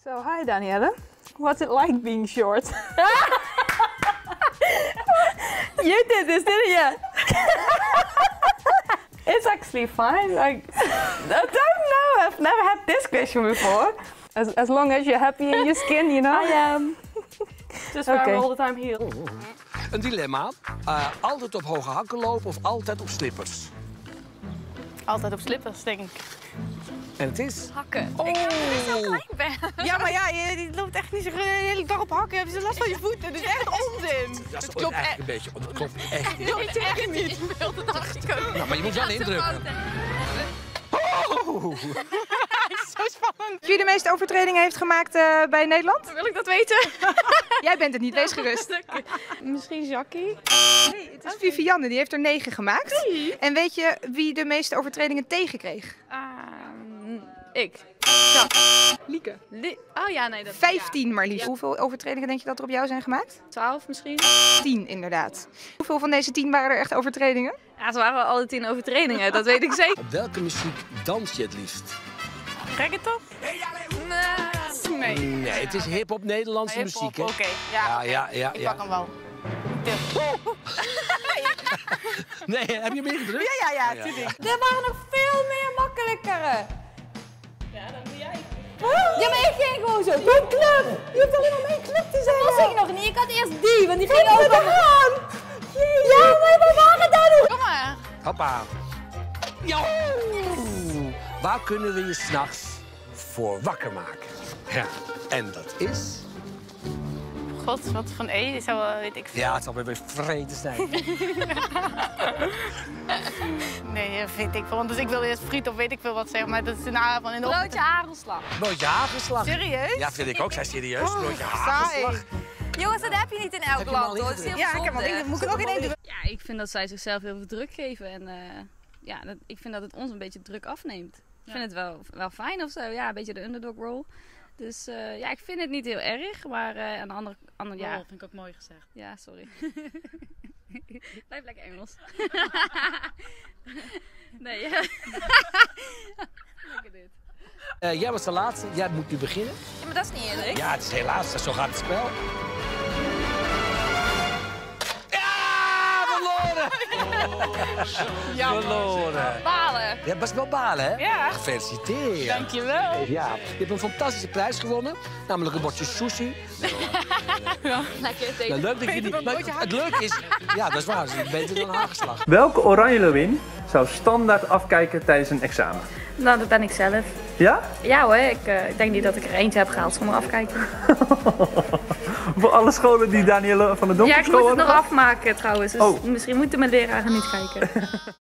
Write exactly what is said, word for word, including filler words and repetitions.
So, hi Danielle. What's it like being short? You did this, didn't you? It's actually fine. Like, I don't know. I've never had this question before. As, as long as you're happy in your skin, you know. I am. Just wear Okay. all the time heels. Een dilemma. Uh, altijd op hoge hakken lopen of altijd op slippers? Altijd op slippers, denk ik. En het is... Hakken. Oh. Ik zo klein ben. Ja, maar ja, je, je loopt echt niet zo de hele dag op hakken. Heb je zo last van je voeten. Dat is echt onzin. Dat, Het klopt eigenlijk echt. een beetje. Dat klopt echt niet. Dat klopt echt niet. Ik wil het hakken. Nou, maar je moet wel indrukken. Oh. Zo spannend. Wie de meeste overtredingen heeft gemaakt uh, bij Nederland? Wil ik dat weten? Jij bent het niet, wees gerust. Misschien Jackie? Nee, het is Vivianne, die heeft er negen gemaakt. Nee. En weet je wie de meeste overtredingen tegenkreeg? Uh, ik. Ja. Lieke. Li oh ja, nee. Dat, Vijftien maar liefst. Hoeveel overtredingen denk je dat er op jou zijn gemaakt? Twaalf misschien? Tien inderdaad. Hoeveel van deze tien waren er echt overtredingen? Ja, ze waren alle tien overtredingen, dat weet ik zeker. Op welke muziek dans je het liefst? Reggaeton? Nee. Nee. Nee, het is hip-hop Nederlandse Hip-hop, muziek, hè? Oké, ja. Ja, Okay. ja, ja. Ik ja. pak hem wel. Nee, heb je hem ingedrukt? Ja, ja, ja, Ja, tuurlijk. Er waren nog veel meer makkelijkere. Ja, dan doe jij. Ja, maar ik ging gewoon zo. Doe club! Je hoeft alleen maar mijn club te zeggen. Dat was ik nog niet. Ik had eerst die, want die ging ook aan. Ja, maar we waren daar nog. Kom maar. Hoppa. Ja. Waar kunnen we je s'nachts voor wakker maken? Ja, en dat is... God, wat van E, zou wel, weet ik veel. Ja, het zal weer vreten zijn. Nee, dat weet ik veel. Want dus ik wil eerst friet of weet ik veel wat zeggen, maar dat is een avond in de Broodje hagelslag. Broodje hagelslag. Serieus? Ja, vind ik ook. Zij serieus. Oh, Broodje saai. hagelslag. Jongens, dat heb je niet in elk Heb je hem al land, hoor. Het is heel Ja, ik heb al gezond, hè. Moet ik er ook in één doen? Ja, ik vind dat zij zichzelf heel veel druk geven. En uh, ja, dat, ik vind dat het ons een beetje druk afneemt. Ik Ja. vind het wel, wel fijn of zo. Ja, een beetje de underdog role. Dus uh, ja, ik vind het niet heel erg. Maar uh, aan de andere kant, ja. Dat vind ik ook mooi gezegd. Ja, sorry. Blijf lekker Engels. Nee, ja. Lekker dit. Uh, jij was de laatste. Jij moet nu beginnen. Ja, maar dat is niet eerlijk. Ja, het is helaas. Zo gaat het spel. Ja, verloren! Ja, Verloren. Balen. Je best wel balen, hè? Ja. Gefeliciteerd. Dankjewel. Ja, je hebt een fantastische prijs gewonnen. Namelijk een bordje sushi. Lekker eten. Nou, leuk dat je die... Maar het leuke is... Ja, dat is waar. Het is beter dan een hagelslag. Welke oranje leeuwin zou standaard afkijken tijdens een examen? Nou, dat ben ik zelf. Ja? Ja hoor, ik, uh, ik denk niet dat ik er eentje heb gehaald zonder afkijken. Voor alle scholen die Danielle van de Donker Ja, ik moet het nog afmaken trouwens, dus Oh. misschien moeten mijn leraren niet kijken.